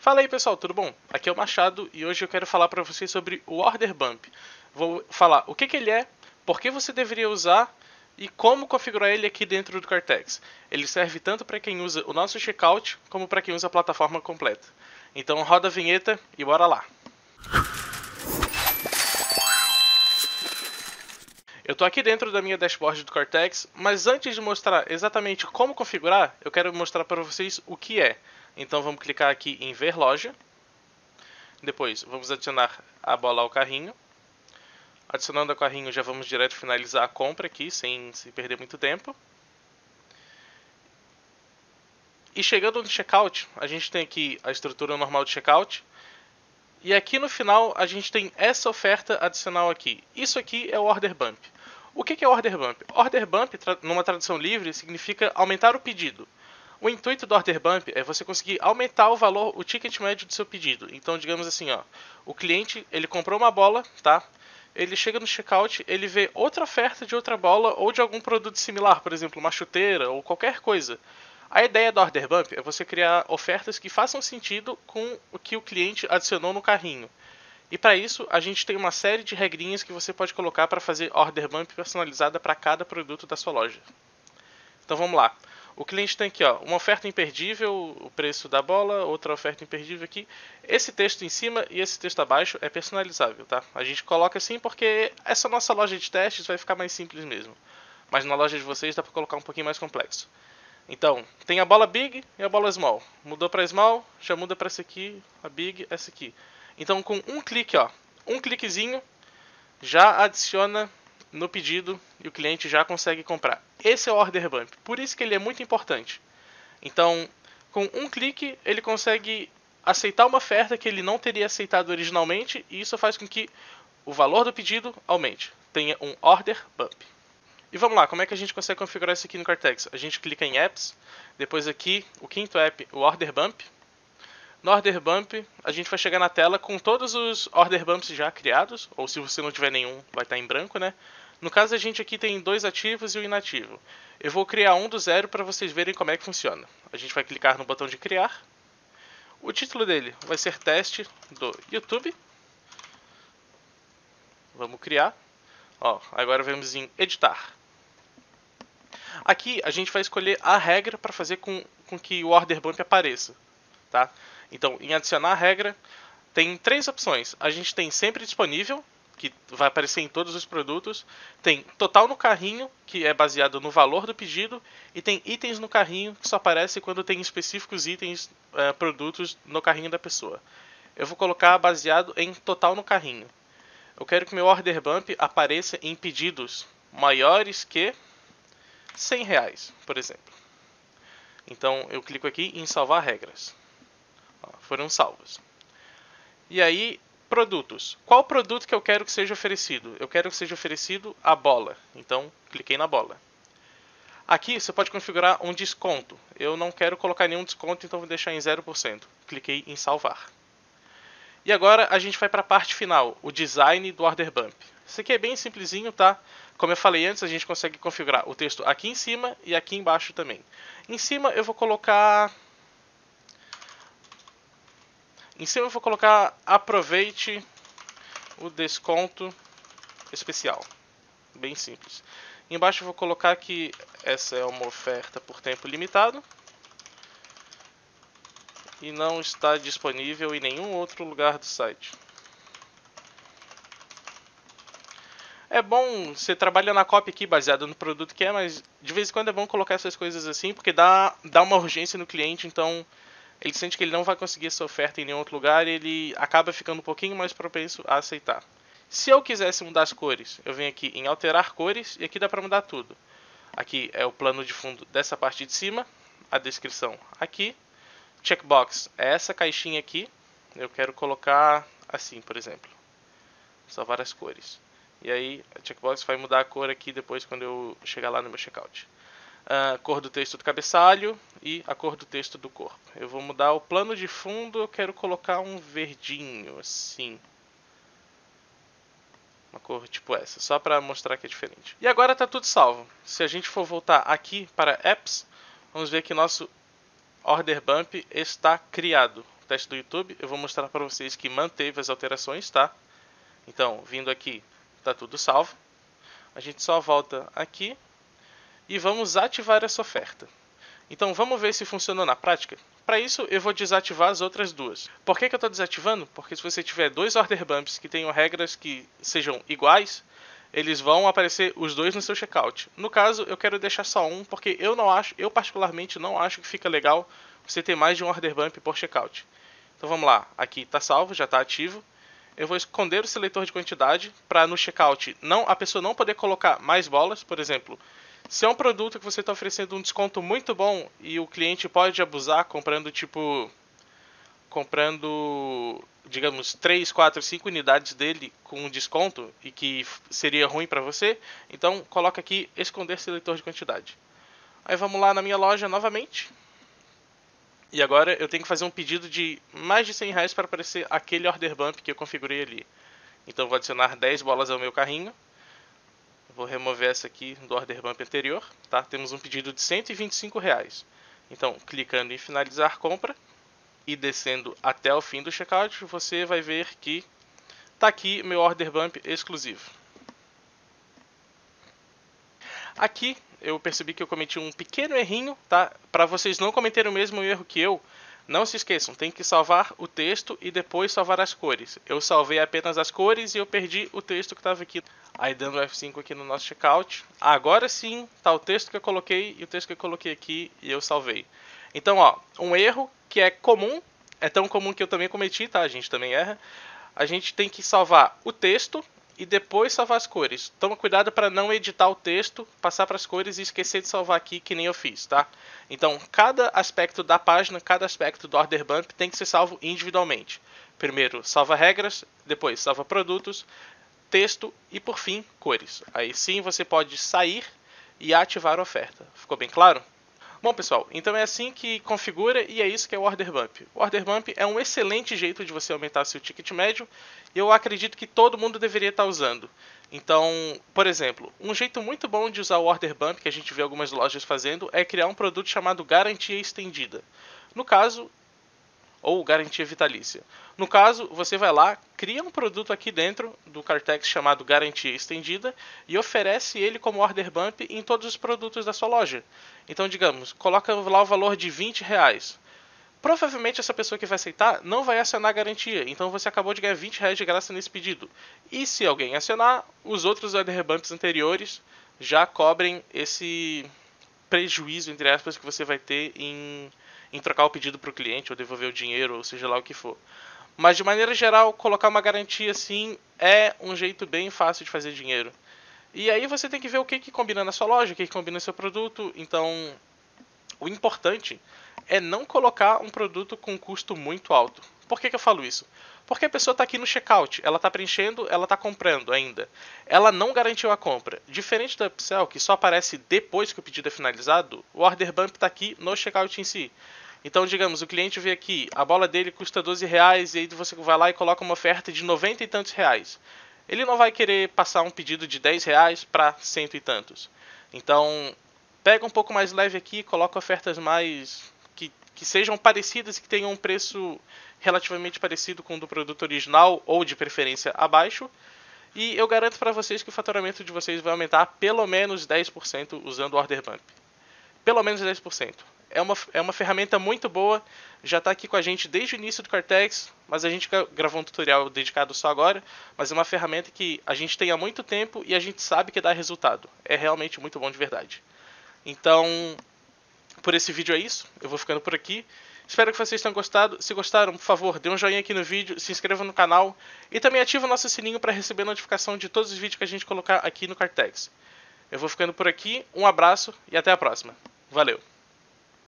Fala aí pessoal, tudo bom? Aqui é o Machado e hoje eu quero falar para vocês sobre o Order Bump. Vou falar o que ele é, por que você deveria usar e como configurar ele aqui dentro do Cortex. Ele serve tanto para quem usa o nosso checkout como para quem usa a plataforma completa. Então roda a vinheta e bora lá! Eu estou aqui dentro da minha dashboard do Cortex, mas antes de mostrar exatamente como configurar, eu quero mostrar para vocês o que é. Então vamos clicar aqui em ver loja. Depois vamos adicionar a bola ao carrinho. Adicionando ao carrinho já vamos direto finalizar a compra aqui, sem se perder muito tempo. E chegando no checkout, a gente tem aqui a estrutura normal de checkout. E aqui no final a gente tem essa oferta adicional aqui. Isso aqui é o Order Bump. O que é Order Bump? Order Bump, numa tradução livre, significa aumentar o pedido. O intuito do Order Bump é você conseguir aumentar o valor, o ticket médio do seu pedido. Então, digamos assim, ó, o cliente ele comprou uma bola, tá? Ele chega no checkout, ele vê outra oferta de outra bola ou de algum produto similar, por exemplo, uma chuteira ou qualquer coisa. A ideia do Order Bump é você criar ofertas que façam sentido com o que o cliente adicionou no carrinho. E para isso, a gente tem uma série de regrinhas que você pode colocar para fazer Order Bump personalizada para cada produto da sua loja. Então vamos lá. O cliente tem aqui ó, uma oferta imperdível, o preço da bola, outra oferta imperdível aqui. Esse texto em cima e esse texto abaixo é personalizável, tá? A gente coloca assim porque essa nossa loja de testes vai ficar mais simples mesmo. Mas na loja de vocês dá para colocar um pouquinho mais complexo. Então, tem a bola Big e a bola Small. Mudou para Small, já muda para essa aqui, a Big, essa aqui. Então, com um clique, ó, um cliquezinho, já adiciona no pedido e o cliente já consegue comprar. Esse é o Order Bump, por isso que ele é muito importante. Então, com um clique, ele consegue aceitar uma oferta que ele não teria aceitado originalmente e isso faz com que o valor do pedido aumente. Tenha um Order Bump. E vamos lá, como é que a gente consegue configurar isso aqui no Cortex? A gente clica em Apps, depois aqui, o quinto app, o Order Bump. No Order Bump, a gente vai chegar na tela com todos os Order Bumps já criados, ou se você não tiver nenhum, vai estar em branco, né? No caso, a gente aqui tem dois ativos e um inativo. Eu vou criar um do zero para vocês verem como é que funciona. A gente vai clicar no botão de criar. O título dele vai ser teste do YouTube. Vamos criar. Ó, agora vamos em editar. Aqui a gente vai escolher a regra para fazer com que o Order Bump apareça. Tá? Então, em adicionar a regra, tem três opções. A gente tem sempre disponível, que vai aparecer em todos os produtos. Tem total no carrinho, que é baseado no valor do pedido. E tem itens no carrinho, que só aparece quando tem específicos itens, produtos no carrinho da pessoa. Eu vou colocar baseado em total no carrinho. Eu quero que meu Order Bump apareça em pedidos maiores que R$100, por exemplo. Então, eu clico aqui em salvar regras. Foram salvos. E aí, produtos. Qual produto que eu quero que seja oferecido? Eu quero que seja oferecido a bola. Então, cliquei na bola. Aqui você pode configurar um desconto. Eu não quero colocar nenhum desconto, então vou deixar em 0%. Cliquei em salvar. E agora a gente vai para a parte final, o design do Order Bump. Isso aqui é bem simplesinho, tá? Como eu falei antes, a gente consegue configurar o texto aqui em cima e aqui embaixo também. Em cima eu vou colocar aproveite o desconto especial. Bem simples. Embaixo eu vou colocar que essa é uma oferta por tempo limitado. E não está disponível em nenhum outro lugar do site. É bom, você trabalha na copy aqui baseado no produto que é, mas de vez em quando é bom colocar essas coisas assim, porque dá uma urgência no cliente, então ele sente que ele não vai conseguir essa oferta em nenhum outro lugar e ele acaba ficando um pouquinho mais propenso a aceitar. Se eu quisesse mudar as cores, eu venho aqui em alterar cores e aqui dá para mudar tudo. Aqui é o plano de fundo dessa parte de cima, a descrição aqui. Checkbox é essa caixinha aqui, eu quero colocar assim, por exemplo. Só várias cores. E aí a checkbox vai mudar a cor aqui depois quando eu chegar lá no meu checkout. A cor do texto do cabeçalho e a cor do texto do corpo. Eu vou mudar o plano de fundo, eu quero colocar um verdinho, assim. Uma cor tipo essa, só para mostrar que é diferente. E agora está tudo salvo. Se a gente for voltar aqui para Apps, vamos ver que nosso Order Bump está criado. teste do YouTube, eu vou mostrar para vocês que manteve as alterações, tá? Então, vindo aqui, tá tudo salvo. A gente só volta aqui e vamos ativar essa oferta. Então, vamos ver se funcionou na prática? Para isso, eu vou desativar as outras duas. Por que eu estou desativando? Porque se você tiver dois order bumps que tenham regras que sejam iguais, eles vão aparecer os dois no seu checkout. No caso, eu quero deixar só um, porque eu particularmente não acho que fica legal você ter mais de um order bump por checkout. Então vamos lá, aqui está salvo, já está ativo. Eu vou esconder o seletor de quantidade para no checkout a pessoa não poder colocar mais bolas. Por exemplo, se é um produto que você está oferecendo um desconto muito bom e o cliente pode abusar comprando digamos 3, 4, 5 unidades dele com um desconto e que seria ruim para você, então coloca aqui esconder seletor de quantidade. Aí vamos lá na minha loja novamente. E agora eu tenho que fazer um pedido de mais de R$100 para aparecer aquele order bump que eu configurei ali. Então vou adicionar 10 bolas ao meu carrinho. Vou remover essa aqui do order bump anterior. Tá? Temos um pedido de R$125. Então, clicando em finalizar compra e descendo até o fim do checkout, você vai ver que está aqui meu order bump exclusivo. Aqui eu percebi que eu cometi um pequeno errinho, tá? Para vocês não cometerem o mesmo erro que eu, não se esqueçam, tem que salvar o texto e depois salvar as cores. Eu salvei apenas as cores e eu perdi o texto que estava aqui. Aí dando F5 aqui no nosso checkout, agora sim tá o texto que eu coloquei e o texto que eu coloquei aqui e eu salvei. Então, ó, um erro que é comum, é tão comum que eu também cometi, tá? A gente também erra. A gente tem que salvar o texto e depois salvar as cores. Toma cuidado para não editar o texto, passar para as cores e esquecer de salvar aqui, que nem eu fiz, tá? Então, cada aspecto da página, cada aspecto do order bump tem que ser salvo individualmente. Primeiro, salva regras, depois salva produtos, texto e, por fim, cores. Aí sim você pode sair e ativar a oferta. Ficou bem claro? Bom, pessoal, então é assim que configura e é isso que é o Order Bump. O Order Bump é um excelente jeito de você aumentar seu ticket médio e eu acredito que todo mundo deveria estar usando. Então, por exemplo, um jeito muito bom de usar o Order Bump, que a gente vê algumas lojas fazendo, é criar um produto chamado Garantia Estendida. No caso, ou garantia vitalícia. No caso, você vai lá, cria um produto aqui dentro do Cartex chamado Garantia Estendida e oferece ele como order bump em todos os produtos da sua loja. Então, digamos, coloca lá o valor de R$20. Provavelmente essa pessoa que vai aceitar não vai acionar a garantia, então você acabou de ganhar R$20 de graça nesse pedido. E se alguém acionar, os outros order bumps anteriores já cobrem esse prejuízo, entre aspas, que você vai ter em trocar o pedido para o cliente ou devolver o dinheiro, ou seja lá o que for. Mas de maneira geral, colocar uma garantia assim é um jeito bem fácil de fazer dinheiro. E aí você tem que ver o que combina na sua loja, o que combina no seu produto. Então, o importante é não colocar um produto com custo muito alto. Por que eu falo isso? Porque a pessoa está aqui no checkout, ela está preenchendo, ela está comprando ainda. Ela não garantiu a compra. Diferente da upsell, que só aparece depois que o pedido é finalizado, o order bump está aqui no checkout em si. Então, digamos, o cliente vê aqui, a bola dele custa R$12 e aí você vai lá e coloca uma oferta de 90 e tantos reais. Ele não vai querer passar um pedido de R$10 para cento e tantos. Então, pega um pouco mais leve aqui, coloca ofertas mais que sejam parecidas e que tenham um preço relativamente parecido com o do produto original ou de preferência abaixo. E eu garanto para vocês que o faturamento de vocês vai aumentar pelo menos 10% usando o Order Bump. Pelo menos 10%. É uma ferramenta muito boa, já está aqui com a gente desde o início do Cartex, mas a gente gravou um tutorial dedicado só agora, mas é uma ferramenta que a gente tem há muito tempo e a gente sabe que dá resultado. É realmente muito bom de verdade. Então, por esse vídeo é isso, eu vou ficando por aqui. Espero que vocês tenham gostado. Se gostaram, por favor, dê um joinha aqui no vídeo, se inscreva no canal e também ative o nosso sininho para receber notificação de todos os vídeos que a gente colocar aqui no Cartex. Eu vou ficando por aqui, um abraço e até a próxima. Valeu!